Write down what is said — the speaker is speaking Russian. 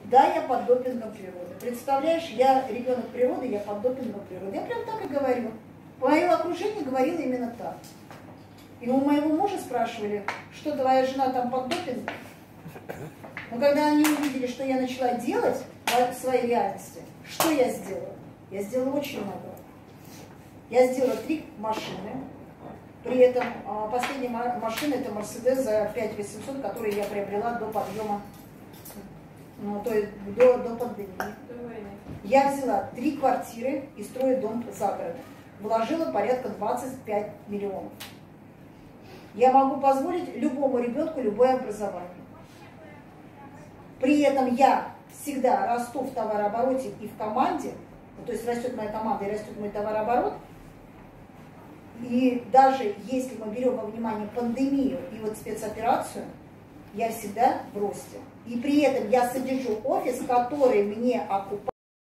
Да, я под допингом природы. Представляешь, я ребенок природы, я под допингом природы. Я прям так и говорю. Мое окружение говорило именно так. И у моего мужа спрашивали, что твоя жена там под допингом. Но когда они увидели, что я начала делать в своей реальности, что я сделала? Я сделала очень много. Я сделала 3 машины. При этом последняя машина это Mercedes за 5800, которую я приобрела до подъема, ну, то есть до пандемии. Я взяла 3 квартиры и строю дом за городом. Вложила порядка 25 миллионов. Я могу позволить любому ребенку любое образование. При этом я всегда расту в товарообороте и в команде, то есть растет моя команда и растет мой товарооборот. И даже если мы берем во внимание пандемию и вот спецоперацию, я всегда в росте. И при этом я содержу офис, который мне окупает.